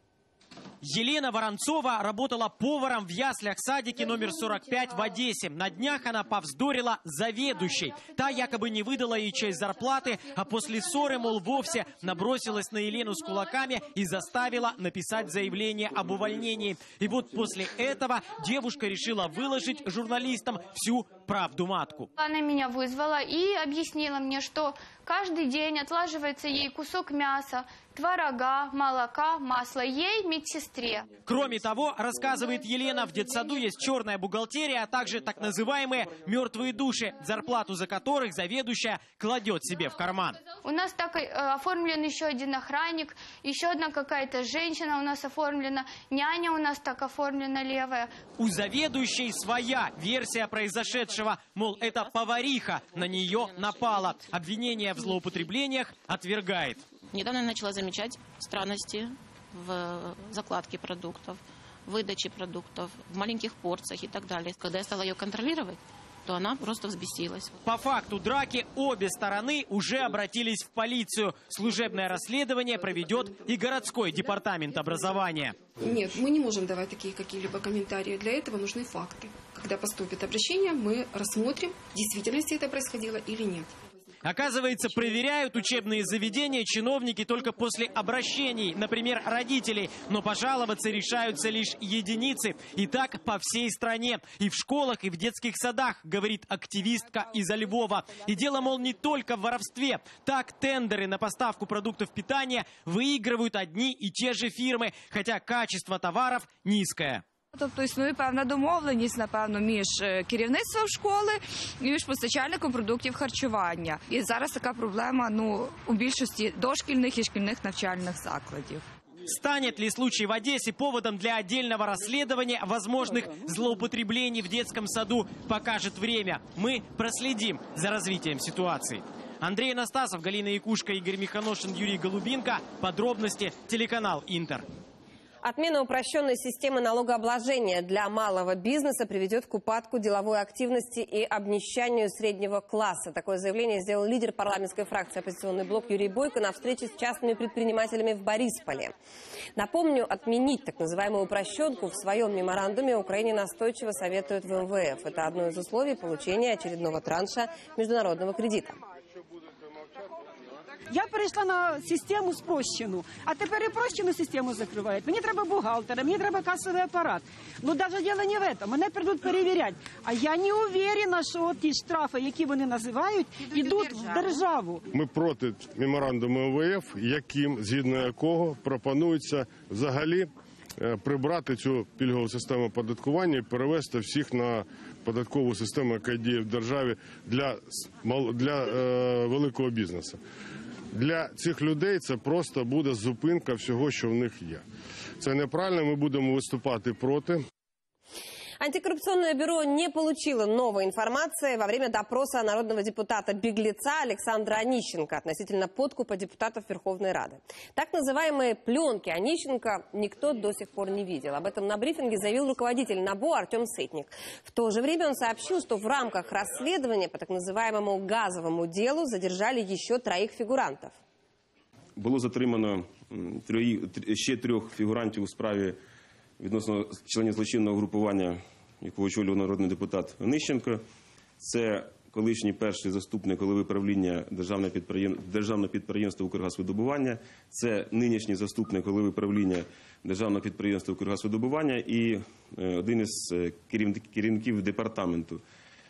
Елена Воронцова работала поваром в яслях садике номер сорок пять в Одессе. На днях она повздорила с заведующей. Та якобы не выдала ей часть зарплаты, а после ссоры, мол, вовсе набросилась на Елену с кулаками и заставила написать заявление об увольнении. И вот после этого девушка решила выложить журналистам всю правду матку. Она меня вызвала и объяснила мне, что каждый день отлаживается ей кусок мяса, творога, молока, масла. Ей, медсестре. Кроме того, рассказывает Елена, в детсаду есть черная бухгалтерия, а также так называемые мертвые души, зарплату за которых заведующая кладет себе в карман. У нас так э, оформлен еще один охранник, еще одна какая-то женщина у нас оформлена, няня у нас так оформлена левая. У заведующей своя версия произошедшего, мол, это повариха на нее напала. Обвинение в злоупотреблениях отвергает. Недавно я начала замечать странности в закладке продуктов, выдаче продуктов, в маленьких порциях и так далее. Когда я стала ее контролировать, то она просто взбесилась. По факту драки обе стороны уже обратились в полицию. Служебное расследование проведет и городской департамент образования. Нет, мы не можем давать такие какие-либо комментарии. Для этого нужны факты. Когда поступит обращение, мы рассмотрим, в действительности это происходило или нет. Оказывается, проверяют учебные заведения чиновники только после обращений, например, родителей. Но пожаловаться решаются лишь единицы. И так по всей стране. И в школах, и в детских садах, говорит активистка из Львова. И дело, мол, не только в воровстве. Так тендеры на поставку продуктов питания выигрывают одни и те же фирмы, хотя качество товаров низкое. Тобто існує певна домовленість, напевно, між керівництвом школи і між постачальником продуктів харчування. І зараз така проблема, ну, у більшості дошкільних і шкільних навчальних закладів. Станет ли случай в Одессе поводом для отдельного расследования возможных злоупотреблений в детском саду, покажет время. Мы проследим за развитием ситуации. Андрей Анастасов, Галина Якушка, Игорь Миханошин, Юрий Голубинко. Подробности телеканал Интер. Отмена упрощенной системы налогообложения для малого бизнеса приведет к упадку деловой активности и обнищанию среднего класса. Такое заявление сделал лидер парламентской фракции «Оппозиционный блок» Юрий Бойко на встрече с частными предпринимателями в Борисполе. Напомню, отменить так называемую упрощенку в своем меморандуме Украине настойчиво советует в эм вэ эф. Это одно из условий получения очередного транша международного кредита. Я перейшла на систему спрощену, а тепер і спрощену систему закривають. Мені треба бухгалтера, мені треба касовий апарат. Ну, навіть діло не в этом. Мене прийдуть перевіряти. А я не уверена, що ті штрафи, які вони називають, йдуть в державу. Ми проти меморандуму ем вэ еф, яким, згідно якого пропонується взагалі прибрати цю пільгову систему оподаткування і перевести всіх на податкову систему, яка діє в державі для, для е, великого бізнесу. Для цих людей це просто буде зупинка всього, що в них є. Це неправильно, ми будемо виступати проти. Антикоррупционное бюро не получило новой информации во время допроса народного депутата-беглеца Александра Онищенко относительно подкупа депутатов Верховной Рады. Так называемые пленки Онищенко никто до сих пор не видел. Об этом на брифинге заявил руководитель НАБУ Артем Сытник. В то же время он сообщил, что в рамках расследования по так называемому газовому делу задержали еще троих фигурантов. Було затримано ще трьох фігурантів у справі відносно членів злочинного групування, якого очолював народний депутат Онищенко. Це колишній перший заступник голови правління державного підприємства, державного підприємства «Укргазвидобування», це нинішній заступник голови правління державного підприємства «Укргазвидобування» і один із керівників департаменту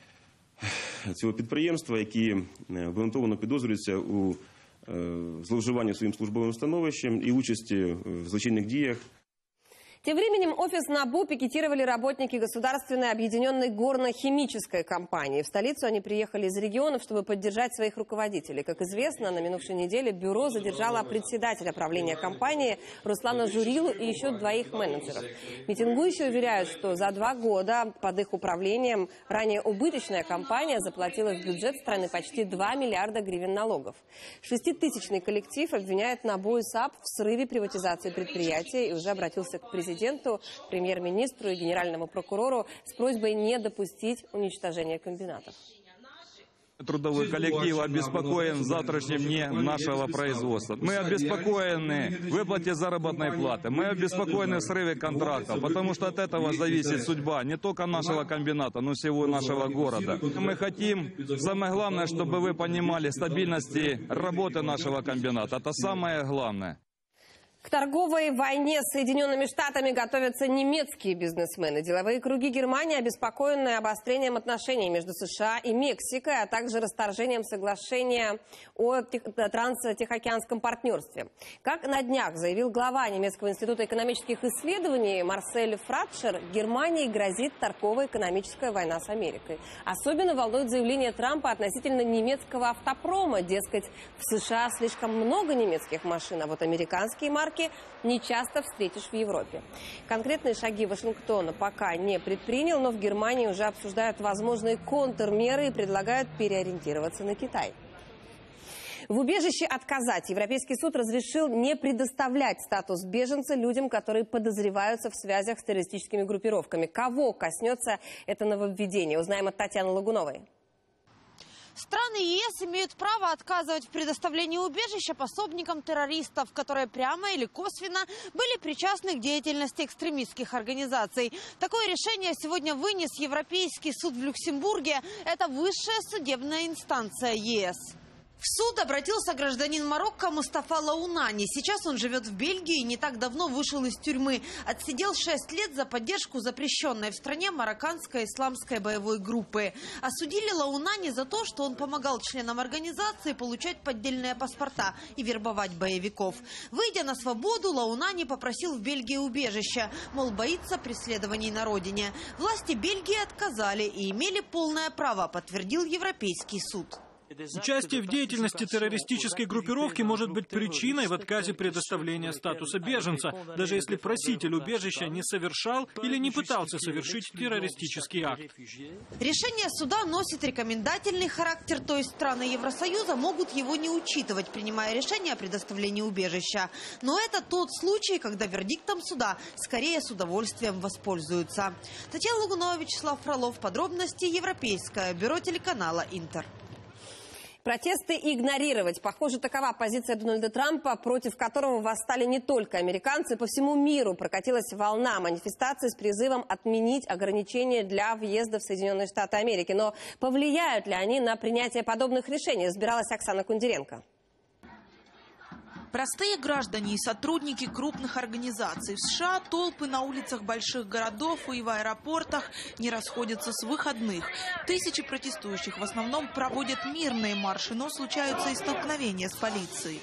цього підприємства, які обґрунтовано підозрюються у зловживанні своїм службовим становищем і участі в злочинних діях. Тем временем офис НАБУ пикетировали работники Государственной объединенной горно-химической компании. В столицу они приехали из регионов, чтобы поддержать своих руководителей. Как известно, на минувшей неделе бюро задержало председателя правления компании Руслана Журилу и еще двоих менеджеров. Митингующие уверяют, что за два года под их управлением ранее убыточная компания заплатила в бюджет страны почти два миллиарда гривен налогов. Шеститысячный коллектив обвиняет НАБУ и САП в срыве приватизации предприятия и уже обратился к президенту. Президенту, премьер-министру и генеральному прокурору с просьбой не допустить уничтожения комбинатов. Трудовой коллектив обеспокоен завтрашним днем нашего производства. Мы обеспокоены в выплате заработной платы, мы обеспокоены в срыве контрактов, потому что от этого зависит судьба не только нашего комбината, но и всего нашего города. Мы хотим, самое главное, чтобы вы понимали, стабильности работы нашего комбината. Это самое главное. К торговой войне с Соединенными Штатами готовятся немецкие бизнесмены. Деловые круги Германии обеспокоены обострением отношений между США и Мексикой, а также расторжением соглашения о транстихоокеанском партнерстве. Как на днях заявил глава Немецкого института экономических исследований Марсель Фратшер, Германии грозит торгово-экономическая война с Америкой. Особенно волнует заявление Трампа относительно немецкого автопрома. Дескать, в США слишком много немецких машин, а вот американские марки не часто встретишь в Европе. Конкретные шаги Вашингтона пока не предпринял, но в Германии уже обсуждают возможные контрмеры и предлагают переориентироваться на Китай. В убежище отказать. Европейский суд разрешил не предоставлять статус беженца людям, которые подозреваются в связях с террористическими группировками. Кого коснется это нововведение? Узнаем от Татьяны Лагуновой. Страны ЕС имеют право отказывать в предоставлении убежища пособникам террористов, которые прямо или косвенно были причастны к деятельности экстремистских организаций. Такое решение сегодня вынес Европейский суд в Люксембурге. Это высшая судебная инстанция ЕС. В суд обратился гражданин Марокко Мустафа Лаунани. Сейчас он живет в Бельгии и не так давно вышел из тюрьмы. Отсидел шесть лет за поддержку запрещенной в стране марокканской исламской боевой группы. Осудили Лаунани за то, что он помогал членам организации получать поддельные паспорта и вербовать боевиков. Выйдя на свободу, Лаунани попросил в Бельгии убежища, мол, боится преследований на родине. Власти Бельгии отказали и имели полное право, подтвердил Европейский суд. Участие в деятельности террористической группировки может быть причиной в отказе предоставления статуса беженца, даже если проситель убежища не совершал или не пытался совершить террористический акт. Решение суда носит рекомендательный характер, то есть страны Евросоюза могут его не учитывать, принимая решение о предоставлении убежища. Но это тот случай, когда вердиктом суда скорее с удовольствием воспользуются. Татьяна Лагунова, Вячеслав Фролов. Подробности. Европейское бюро телеканала «Интер». Протесты игнорировать. Похоже, такова позиция Дональда Трампа, против которого восстали не только американцы. По всему миру прокатилась волна манифестаций с призывом отменить ограничения для въезда в Соединенные Штаты Америки. Но повлияют ли они на принятие подобных решений? Разбиралась Оксана Кундеренко. Простые граждане и сотрудники крупных организаций в США, толпы на улицах больших городов и в аэропортах не расходятся с выходных. Тысячи протестующих в основном проводят мирные марши, но случаются и столкновения с полицией.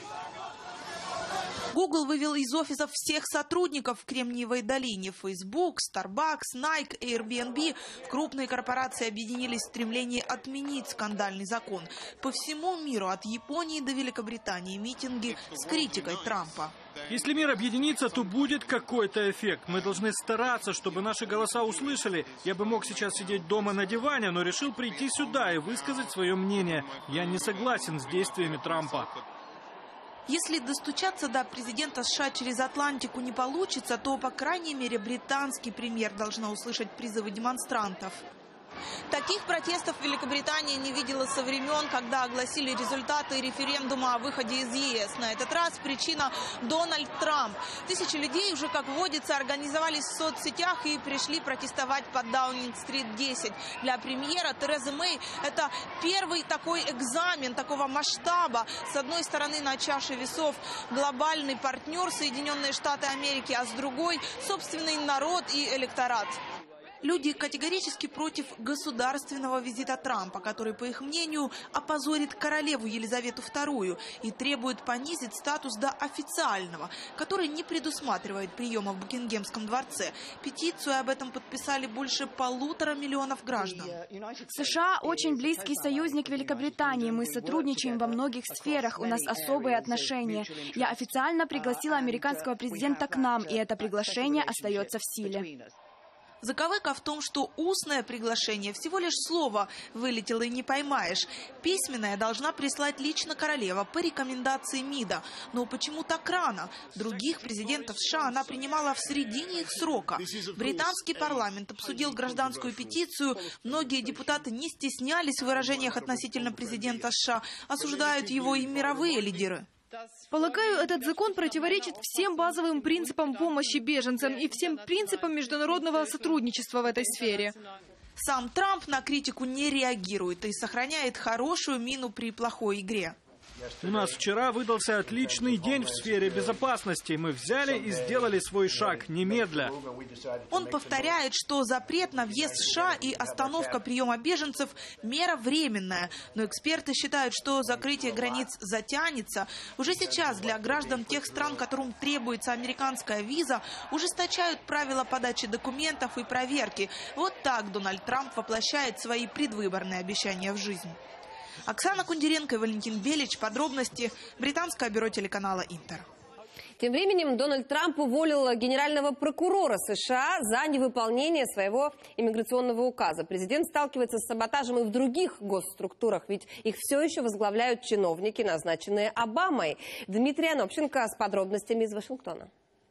Google вывел из офисов всех сотрудников в Кремниевой долине. Facebook, Starbucks, Nike, Airbnb. Крупные корпорации объединились в стремлении отменить скандальный закон. По всему миру, от Японии до Великобритании, митинги с критикой Трампа. Если мир объединится, то будет какой-то эффект. Мы должны стараться, чтобы наши голоса услышали. Я бы мог сейчас сидеть дома на диване, но решил прийти сюда и высказать свое мнение. Я не согласен с действиями Трампа. Если достучаться до президента США через Атлантику не получится, то, по крайней мере, британский премьер должна услышать призывы демонстрантов. Таких протестов Великобритания не видела со времен, когда огласили результаты референдума о выходе из ЕС. На этот раз причина – Дональд Трамп. Тысячи людей уже, как водится, организовались в соцсетях и пришли протестовать под Даунинг-стрит десять. Для премьера Терезы Мэй это первый такой экзамен такого масштаба. С одной стороны, на чаше весов глобальный партнер Соединенные Штаты Америки, а с другой – собственный народ и электорат. Люди категорически против государственного визита Трампа, который, по их мнению, опозорит королеву Елизавету вторую и требует понизить статус до официального, который не предусматривает приема в Букингемском дворце. Петицию об этом подписали больше полутора миллионов граждан. США очень близкий союзник Великобритании. Мы сотрудничаем во многих сферах. У нас особые отношения. Я официально пригласила американского президента к нам, и это приглашение остается в силе. Заковыка в том, что устное приглашение всего лишь слово вылетело и не поймаешь. Письменное должна прислать лично королева по рекомендации МИДа. Но почему так рано? Других президентов США она принимала в середине их срока. Британский парламент обсудил гражданскую петицию. Многие депутаты не стеснялись в выражениях относительно президента США. Осуждают его и мировые лидеры. Полагаю, этот закон противоречит всем базовым принципам помощи беженцам и всем принципам международного сотрудничества в этой сфере. Сам Трамп на критику не реагирует и сохраняет хорошую мину при плохой игре. У нас вчера выдался отличный день в сфере безопасности. Мы взяли и сделали свой шаг немедля. Он повторяет, что запрет на въезд в США и остановка приема беженцев – мера временная. Но эксперты считают, что закрытие границ затянется. Уже сейчас для граждан тех стран, которым требуется американская виза, ужесточают правила подачи документов и проверки. Вот так Дональд Трамп воплощает свои предвыборные обещания в жизнь. Оксана Кундеренко и Валентин Белич. Подробности. Британское бюро телеканала «Интер». Тем временем Дональд Трамп уволил генерального прокурора США за невыполнение своего иммиграционного указа. Президент сталкивается с саботажем и в других госструктурах, ведь их все еще возглавляют чиновники, назначенные Обамой. Дмитрий Анопченко с подробностями из Вашингтона.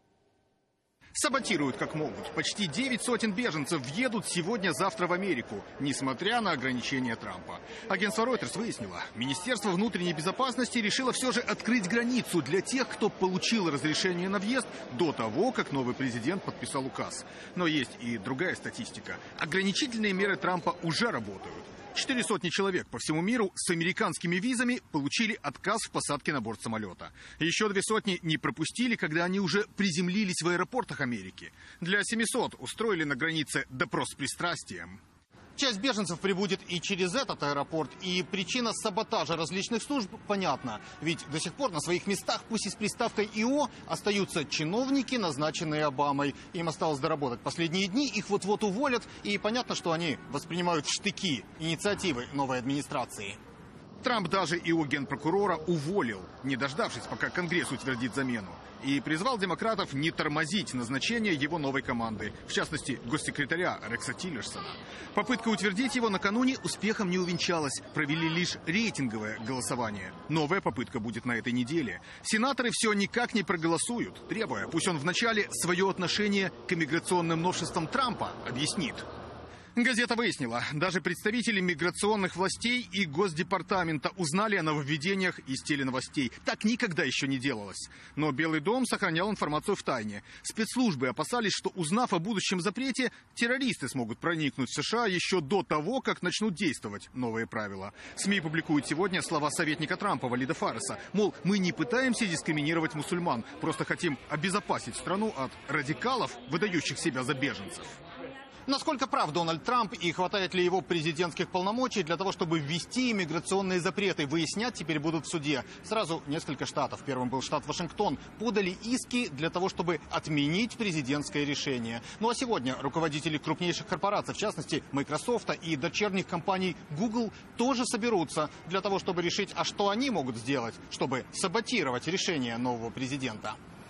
Саботируют как могут. Почти девять сотен беженцев въедут сегодня-завтра в Америку, несмотря на ограничения Трампа. Агентство Reuters выяснило, Министерство внутренней безопасности решило все же открыть границу для тех, кто получил разрешение на въезд до того, как новый президент подписал указ. Но есть и другая статистика. Ограничительные меры Трампа уже работают. Четыре сотни человек по всему миру с американскими визами получили отказ в посадке на борт самолета. Еще две сотни не пропустили, когда они уже приземлились в аэропортах Америки. Для семисот устроили на границе допрос с пристрастием. Часть беженцев прибудет и через этот аэропорт, и причина саботажа различных служб понятна. Ведь до сих пор на своих местах, пусть и с приставкой ИО, остаются чиновники, назначенные Обамой. Им осталось доработать последние дни, их вот-вот уволят, и понятно, что они воспринимают в штыки инициативы новой администрации. Трамп даже и у генпрокурора уволил, не дождавшись, пока Конгресс утвердит замену. И призвал демократов не тормозить назначение его новой команды, в частности, госсекретаря Рекса Тиллерсона. Попытка утвердить его накануне успехом не увенчалась, провели лишь рейтинговое голосование. Новая попытка будет на этой неделе. Сенаторы все никак не проголосуют, требуя, пусть он вначале свое отношение к иммиграционным новшествам Трампа объяснит. Газета выяснила, даже представители миграционных властей и Госдепартамента узнали о нововведениях из теленовостей. Так никогда еще не делалось. Но Белый дом сохранял информацию в тайне. Спецслужбы опасались, что, узнав о будущем запрете, террористы смогут проникнуть в США еще до того, как начнут действовать новые правила. СМИ публикуют сегодня слова советника Трампа Валида Фарреса. Мол, мы не пытаемся дискриминировать мусульман, просто хотим обезопасить страну от радикалов, выдающих себя за беженцев. Насколько прав Дональд Трамп и хватает ли его президентских полномочий для того, чтобы ввести иммиграционные запреты, выяснять теперь будут в суде. Сразу несколько штатов, первым был штат Вашингтон, подали иски для того, чтобы отменить президентское решение. Ну а сегодня руководители крупнейших корпораций, в частности Microsoft и дочерних компаний Google, тоже соберутся для того, чтобы решить, а что они могут сделать, чтобы саботировать решение нового президента.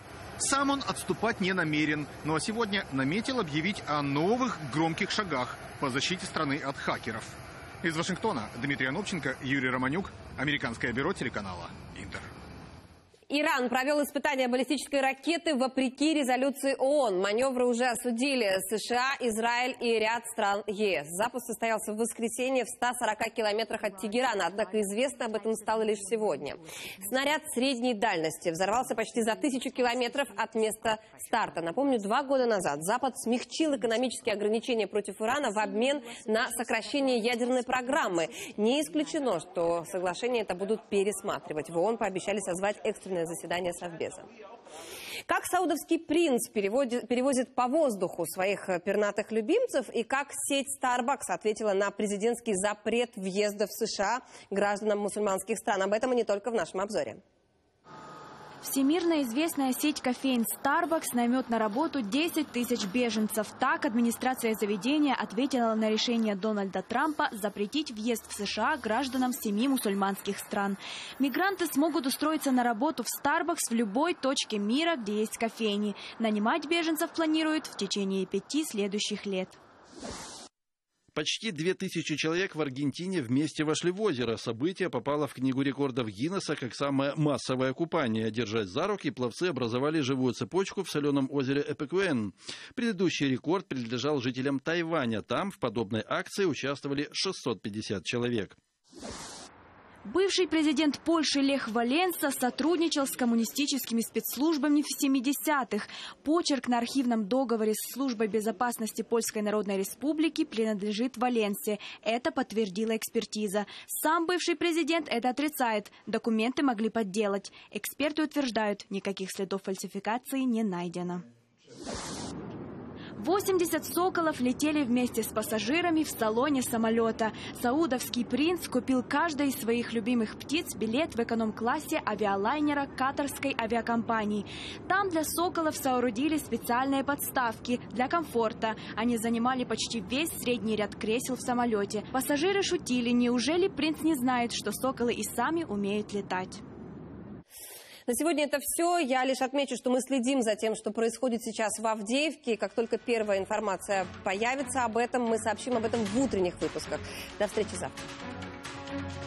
Сам он отступать не намерен, но сегодня наметил объявить о новых громких шагах по защите страны от хакеров. Из Вашингтона Дмитрий Анопченко, Юрий Романюк, Американское бюро телеканала «Интер». Иран провел испытания баллистической ракеты вопреки резолюции ООН. Маневры уже осудили США, Израиль и ряд стран ЕС. Запуск состоялся в воскресенье в ста сорока километрах от Тегерана, однако известно об этом стало лишь сегодня. Снаряд средней дальности взорвался почти за тысячу километров от места старта. Напомню, два года назад Запад смягчил экономические ограничения против Ирана в обмен на сокращение ядерной программы. Не исключено, что соглашение это будут пересматривать. В ООН пообещали созвать экстренное заседание Совбеза. Как саудовский принц переводит, перевозит по воздуху своих пернатых любимцев и как сеть Starbucks ответила на президентский запрет въезда в США гражданам мусульманских стран. Об этом и не только в нашем обзоре. Всемирно известная сеть кофеин Starbucks наймет на работу десять тысяч беженцев. Так администрация заведения ответила на решение Дональда Трампа запретить въезд в США гражданам семи мусульманских стран. Мигранты смогут устроиться на работу в Starbucks в любой точке мира, где есть кофейни. Нанимать беженцев планируют в течение пяти следующих лет. Почти две тысячи человек в Аргентине вместе вошли в озеро. Событие попало в Книгу рекордов Гиннесса как самое массовое купание. Держась за руки, пловцы образовали живую цепочку в соленом озере Эпекуэн. Предыдущий рекорд принадлежал жителям Тайваня. Там в подобной акции участвовали шестьсот пятьдесят человек. Бывший президент Польши Лех Валенса сотрудничал с коммунистическими спецслужбами в семидесятых. Почерк на архивном договоре с Службой безопасности Польской Народной Республики принадлежит Валенсе. Это подтвердила экспертиза. Сам бывший президент это отрицает. Документы могли подделать. Эксперты утверждают, никаких следов фальсификации не найдено. восемьдесят «Соколов» летели вместе с пассажирами в салоне самолета. Саудовский принц купил каждой из своих любимых птиц билет в эконом-классе авиалайнера катарской авиакомпании. Там для «Соколов» соорудили специальные подставки для комфорта. Они занимали почти весь средний ряд кресел в самолете. Пассажиры шутили, неужели принц не знает, что «Соколы» и сами умеют летать? На сегодня это все. Я лишь отмечу, что мы следим за тем, что происходит сейчас в Авдеевке. Как только первая информация появится об этом, мы сообщим об этом в утренних выпусках. До встречи завтра.